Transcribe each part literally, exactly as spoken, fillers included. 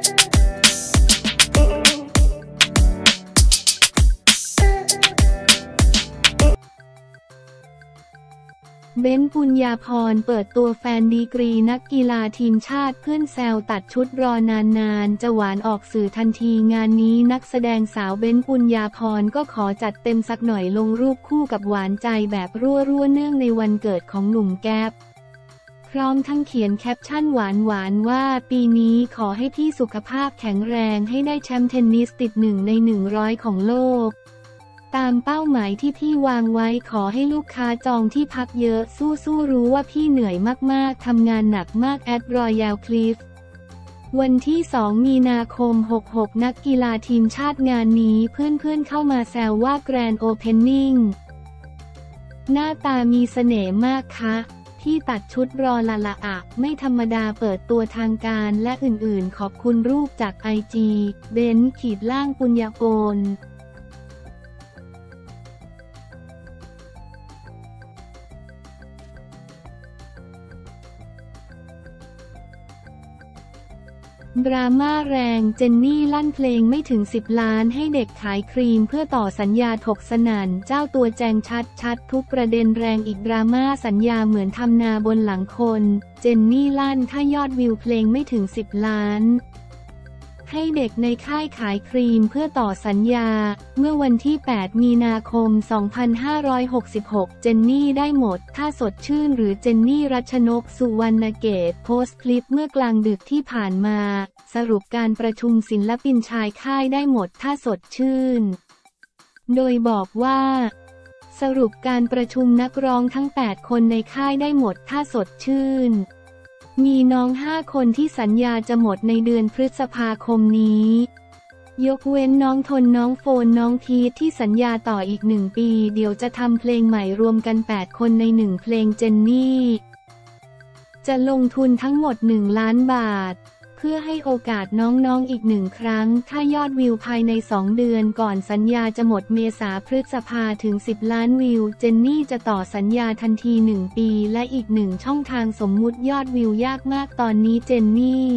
เบ้น ปุญญาภรณ์เปิดตัวแฟนดีกรีนักกีฬาทีมชาติเพื่อนแซวตัดชุดรอนานๆจะหวานออกสื่อทันทีงานนี้นักแสดงสาวเบ้น ปุญญาภรณ์ก็ขอจัดเต็มสักหน่อยลงรูปคู่กับหวานใจแบบรั่วๆเนื่องในวันเกิดของหนุ่มแก๊ปพร้อมทั้งเขียนแคปชั่นหวานๆว่าปีนี้ขอให้พี่สุขภาพแข็งแรงให้ได้แชมป์เทนนิสติดหนึ่งในหนึ่งร้อยของโลกตามเป้าหมายที่พี่วางไว้ขอให้ลูกค้าจองที่พักเยอะสู้ๆรู้ว่าพี่เหนื่อยมากๆทำงานหนักมากแอดรอยัลคลิฟวันที่สองมีนาคมหกหกนักกีฬาทีมชาติงานนี้เพื่อนๆเข้ามาแซวว่าแกรนด์โอเพนนิ่งหน้าตามีเสน่ห์มากคะที่ตัดชุดรอละละอะไม่ธรรมดาเปิดตัวทางการและอื่นๆขอบคุณรูปจากไอจีเบนขีดล่างปุญญาโกนดราม่าแรงเจนนี่ลั่นเพลงไม่ถึงสิบล้านให้เด็กขายครีมเพื่อต่อสัญญาถกสนั่นเจ้าตัวแจงชัดชัดทุกประเด็นแรงอีกดราม่าสัญญาเหมือนทำนาบนหลังคนเจนนี่ลั่นถ้ายอดวิวเพลงไม่ถึงสิบล้านให้เด็กในค่ายขายครีมเพื่อต่อสัญญาเมื่อวันที่แปดมีนาคมสองพันห้าร้อยหกสิบหกเจนนี่ได้หมดถ้าสดชื่นหรือเจนนี่รัชนกสุวรรณเกตโพสต์คลิปเมื่อกลางดึกที่ผ่านมาสรุปการประชุมศิลปินชายค่ายได้หมดถ้าสดชื่นโดยบอกว่าสรุปการประชุมนักร้องทั้งแปดคนในค่ายได้หมดถ้าสดชื่นมีน้องห้าคนที่สัญญาจะหมดในเดือนพฤษภาคมนี้ยกเว้นน้องทนน้องโฟนน้องพีทที่สัญญาต่ออีกหนึ่งปีเดี๋ยวจะทำเพลงใหม่รวมกันแปดคนในหนึ่งเพลงเจนนี่จะลงทุนทั้งหมดหนึ่งล้านบาทเพื่อให้โอกาสน้องๆอีกหนึ่งครั้งถ้ายอดวิวภายในสองเดือนก่อนสัญญาจะหมดเมษาพฤษภาถึงสิบล้านวิวเจนนี่จะต่อสัญญาทันทีหนึ่งปีและอีกหนึ่งช่องทางสมมุติยอดวิวยากมากตอนนี้เจนนี่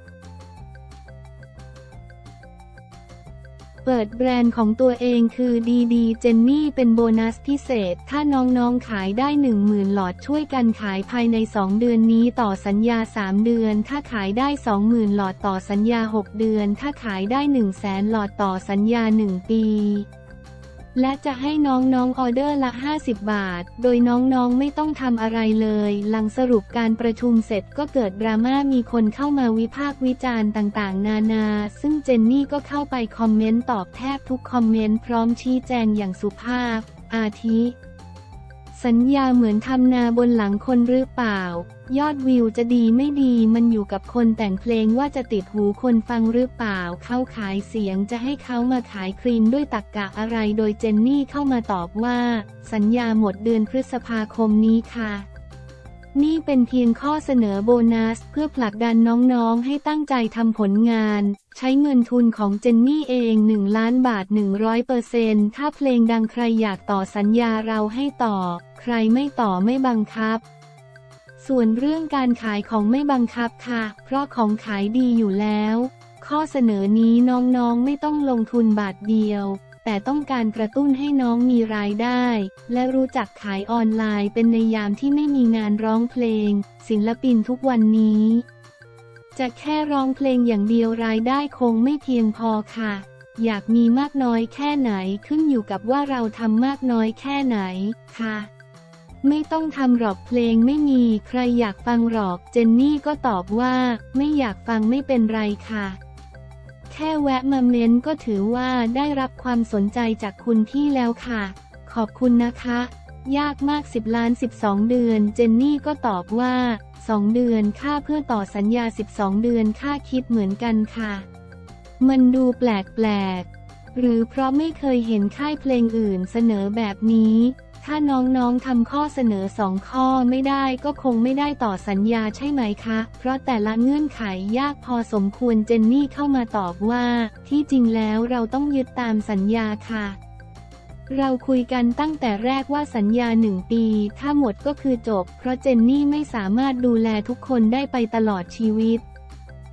เปิดแบรนด์ของตัวเองคือดีดีเจนนี่เป็นโบนัสพิเศษถ้าน้องๆขายได้ หนึ่งหมื่น หลอดช่วยกันขายภายในสองเดือนนี้ต่อสัญญาสามเดือนถ้าขายได้ สองหมื่น หลอดต่อสัญญาหกเดือนถ้าขายได้ หนึ่งแสน หลอดต่อสัญญาหนึ่งปีและจะให้น้องๆออเดอร์ละห้าสิบบาทโดยน้องๆไม่ต้องทำอะไรเลยหลังสรุปการประชุมเสร็จก็เกิดดราม่ามีคนเข้ามาวิพากษ์วิจารณ์ต่างๆนานาซึ่งเจนนี่ก็เข้าไปคอมเมนต์ตอบแทบทุกคอมเมนต์พร้อมชี้แจงอย่างสุภาพอาทิสัญญาเหมือนทำนาบนหลังคนหรือเปล่ายอดวิวจะดีไม่ดีมันอยู่กับคนแต่งเพลงว่าจะติดหูคนฟังหรือเปล่าเขาขายเสียงจะให้เขามาขายครีมด้วยตรรกะอะไรโดยเจนนี่เข้ามาตอบว่าสัญญาหมดเดือนพฤษภาคมนี้ค่ะนี่เป็นเพียงข้อเสนอโบนัสเพื่อผลักดันน้องๆให้ตั้งใจทำผลงานใช้เงินทุนของเจนนี่เองหนึ่งล้านบาท หนึ่งร้อยเปอร์เซ็นต์ ถ้าเพลงดังใครอยากต่อสัญญาเราให้ต่อใครไม่ต่อไม่บังคับส่วนเรื่องการขายของไม่บังคับค่ะเพราะของขายดีอยู่แล้วข้อเสนอนี้น้องๆไม่ต้องลงทุนบาทเดียวแต่ต้องการกระตุ้นให้น้องมีรายได้และรู้จักขายออนไลน์เป็นในยามที่ไม่มีงานร้องเพลงศิลปินทุกวันนี้จะแค่ร้องเพลงอย่างเดียวรายได้คงไม่เพียงพอค่ะอยากมีมากน้อยแค่ไหนขึ้นอยู่กับว่าเราทำมากน้อยแค่ไหนค่ะไม่ต้องทำหรอกเพลงไม่มีใครอยากฟังหรอกเจนนี่ก็ตอบว่าไม่อยากฟังไม่เป็นไรค่ะแค่แวะมาเม้นก็ถือว่าได้รับความสนใจจากคุณพี่แล้วค่ะขอบคุณนะคะยากมากสิบล้านสิบสองเดือนเจนนี่ก็ตอบว่าสองเดือนค่าเพื่อต่อสัญญาสิบสองเดือนค่าคิดเหมือนกันค่ะมันดูแปลกๆหรือเพราะไม่เคยเห็นค่ายเพลงอื่นเสนอแบบนี้ถ้าน้องๆทำข้อเสนอสองข้อไม่ได้ก็คงไม่ได้ต่อสัญญาใช่ไหมคะเพราะแต่ละเงื่อนไขยากพอสมควรเจนนี่เข้ามาตอบว่าที่จริงแล้วเราต้องยึดตามสัญญาค่ะเราคุยกันตั้งแต่แรกว่าสัญญาหนึ่งปีถ้าหมดก็คือจบเพราะเจนนี่ไม่สามารถดูแลทุกคนได้ไปตลอดชีวิต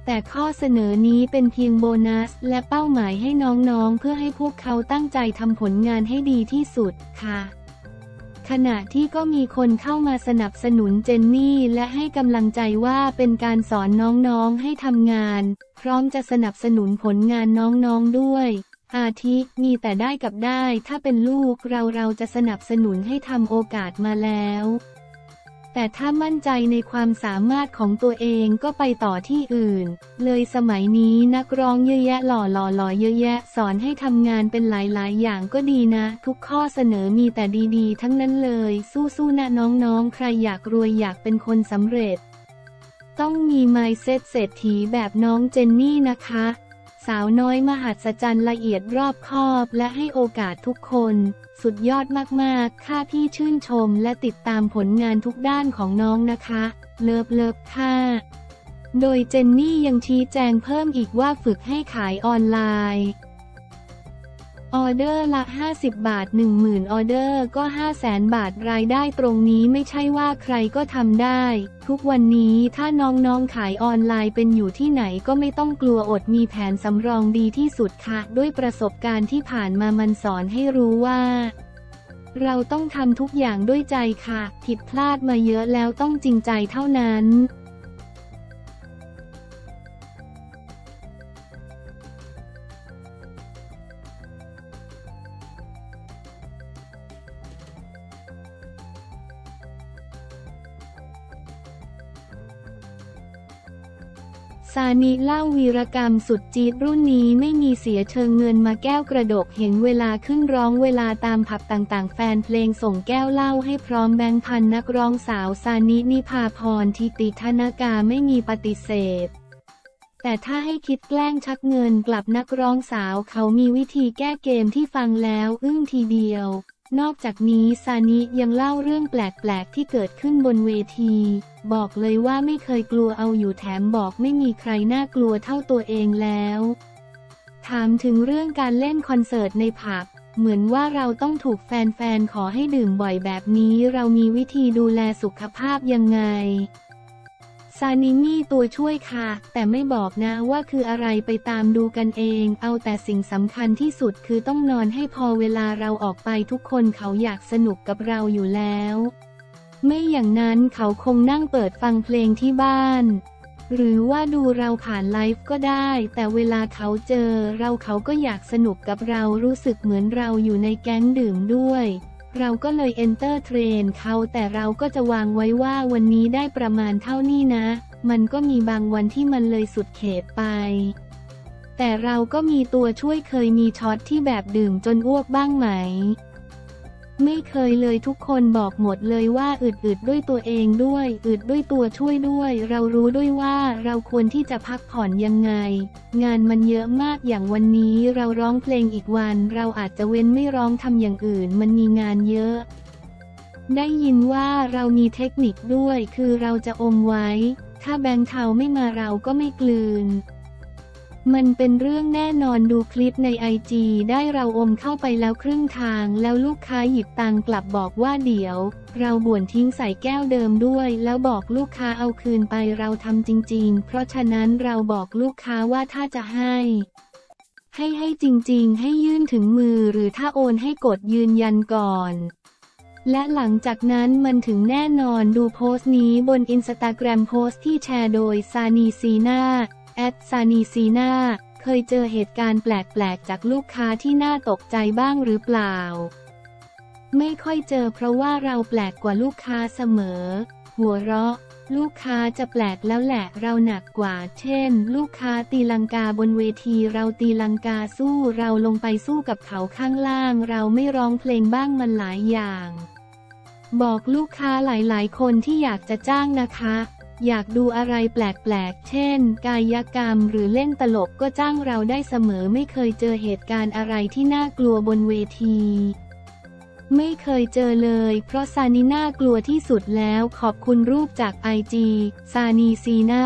แต่ข้อเสนอนี้เป็นเพียงโบนัสและเป้าหมายให้น้องๆเพื่อให้พวกเขาตั้งใจทำผลงานให้ดีที่สุดค่ะขณะที่ก็มีคนเข้ามาสนับสนุนเจนนี่และให้กำลังใจว่าเป็นการสอนน้องๆให้ทำงานพร้อมจะสนับสนุนผลงานน้องๆด้วยอาทิมีแต่ได้กับได้ถ้าเป็นลูกเราเราจะสนับสนุนให้ทำโอกาสมาแล้วแต่ถ้ามั่นใจในความสามารถของตัวเองก็ไปต่อที่อื่นเลยสมัยนี้นักร้องเยอะแยะหล่อหล่อหล่อเยอะแยะสอนให้ทำงานเป็นหลายๆอย่างก็ดีนะทุกข้อเสนอมีแต่ดีๆทั้งนั้นเลยสู้ๆนะน้องๆใครอยากรวยอยากเป็นคนสำเร็จต้องมี mindset เศรษฐีแบบน้องเจนนี่นะคะสาวน้อยมหัศจรรย์ละเอียดรอบคอบและให้โอกาสทุกคนสุดยอดมากๆค่ะพี่ชื่นชมและติดตามผลงานทุกด้านของน้องนะคะเลิฟเลิฟค่ะโดยเจนนี่ยังชี้แจงเพิ่มอีกว่าฝึกให้ขายออนไลน์ออเดอร์ละห้าสิบบาท หนึ่งหมื่น ออเดอร์ก็ ห้าแสน บาทรายได้ตรงนี้ไม่ใช่ว่าใครก็ทำได้ทุกวันนี้ถ้าน้องๆขายออนไลน์เป็นอยู่ที่ไหนก็ไม่ต้องกลัวอดมีแผนสำรองดีที่สุดค่ะด้วยประสบการณ์ที่ผ่านมามันสอนให้รู้ว่าเราต้องทำทุกอย่างด้วยใจค่ะผิดพลาดมาเยอะแล้วต้องจริงใจเท่านั้นซานิเล่าวีรกรรมสุดจี๊ดรุ่นนี้ไม่มีเสียเชิงเงินมาแก้วกระดกเห็นเวลาขึ้นร้องเวลาตามผับต่างๆแฟนเพลงส่งแก้วเหล้าให้พร้อมแบงค์พันนักร้องสาวซานินิพาพรทิติธนากาไม่มีปฏิเสธแต่ถ้าให้คิดแกล้งชักเงินกลับนักร้องสาวเขามีวิธีแก้เกมที่ฟังแล้วอึ้งทีเดียวนอกจากนี้ซานิยังเล่าเรื่องแปลกๆที่เกิดขึ้นบนเวทีบอกเลยว่าไม่เคยกลัวเอาอยู่แถมบอกไม่มีใครน่ากลัวเท่าตัวเองแล้วถามถึงเรื่องการเล่นคอนเสิร์ตในผับเหมือนว่าเราต้องถูกแฟนๆขอให้ดื่มบ่อยแบบนี้เรามีวิธีดูแลสุขภาพยังไงซานิมีตัวช่วยค่ะแต่ไม่บอกนะว่าคืออะไรไปตามดูกันเองเอาแต่สิ่งสำคัญที่สุดคือต้องนอนให้พอเวลาเราออกไปทุกคนเขาอยากสนุกกับเราอยู่แล้วไม่อย่างนั้นเขาคงนั่งเปิดฟังเพลงที่บ้านหรือว่าดูเราผ่านไลฟ์ก็ได้แต่เวลาเขาเจอเราเขาก็อยากสนุกกับเรารู้สึกเหมือนเราอยู่ในแก๊งดื่มด้วยเราก็เลยเอนเตอร์เทรนเขาแต่เราก็จะวางไว้ว่าวันนี้ได้ประมาณเท่านี้นะมันก็มีบางวันที่มันเลยสุดเขตไปแต่เราก็มีตัวช่วยเคยมีช็อตที่แบบดื่มจนอ้วกบ้างไหมไม่เคยเลยทุกคนบอกหมดเลยว่าอึดๆด้วยตัวเองด้วยอึดด้วยตัวช่วยด้วยเรารู้ด้วยว่าเราควรที่จะพักผ่อนยังไงงานมันเยอะมากอย่างวันนี้เราร้องเพลงอีกวันเราอาจจะเว้นไม่ร้องทำอย่างอื่นมันมีงานเยอะได้ยินว่าเรามีเทคนิคด้วยคือเราจะอมไว้ถ้าแบงค์เทาไม่มาเราก็ไม่กลืนมันเป็นเรื่องแน่นอนดูคลิปในไอจีได้เราอมเข้าไปแล้วครึ่งทางแล้วลูกค้าหยิบตังค์กลับบอกว่าเดี๋ยวเราบ้วนทิ้งใส่แก้วเดิมด้วยแล้วบอกลูกค้าเอาคืนไปเราทำจริงๆเพราะฉะนั้นเราบอกลูกค้าว่าถ้าจะให้ให้ให้จริงๆให้ยื่นถึงมือหรือถ้าโอนให้กดยืนยันก่อนและหลังจากนั้นมันถึงแน่นอนดูโพสต์นี้บนอินสตาแกรมโพสต์ที่แชร์โดยซานีซีนาแอดซานีซีนาเคยเจอเหตุการณ์แปลกๆจากลูกค้าที่น่าตกใจบ้างหรือเปล่าไม่ค่อยเจอเพราะว่าเราแปลกกว่าลูกค้าเสมอหัวเราะลูกค้าจะแปลกแล้วแหละเราหนักกว่าเช่นลูกค้าตีลังกาบนเวทีเราตีลังกาสู้เราลงไปสู้กับเขาข้างล่างเราไม่ร้องเพลงบ้างมันหลายอย่างบอกลูกค้าหลายๆคนที่อยากจะจ้างนะคะอยากดูอะไรแปลกๆเช่นกายกรรมหรือเล่นตลกก็จ้างเราได้เสมอไม่เคยเจอเหตุการณ์อะไรที่น่ากลัวบนเวทีไม่เคยเจอเลยเพราะซานีน่ากลัวที่สุดแล้วขอบคุณรูปจากไอจีซานีซีน่า